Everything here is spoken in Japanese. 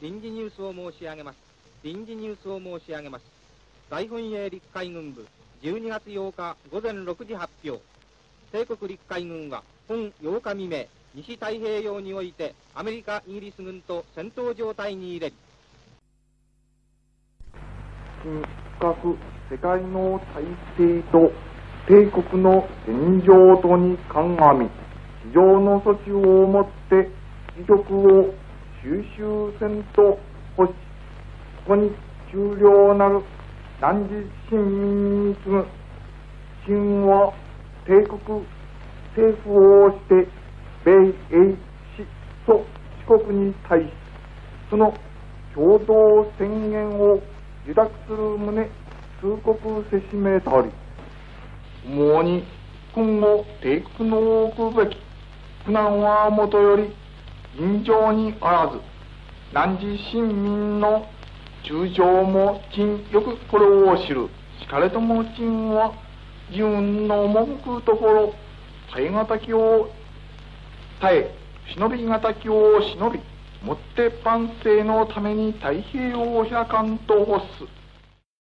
臨時ニュースを申し上げます。臨時ニュースを申し上げます。大本営陸海軍部12月8日午前6時発表。帝国陸海軍は本8日未明、西太平洋においてアメリカ、イギリス軍と戦闘状態に入れる。 近各世界の体制と帝国の現状とに鑑み、非常の措置をもって時局を収集せんと欲し、ここに終了なる汝臣民に次ぐ秦は帝国政府をして米英史と四国に対し、その共同宣言を受諾する旨通告せしめたり、思うに今後帝国の置くべき苦難はもとより尋常にあらず、汝臣民の中将も陳よくこれを知る。しかれとも陳は自分の赴くところ、耐え難きを耐え、忍び難きを忍び、もって万世のために太平洋を開かんと欲す。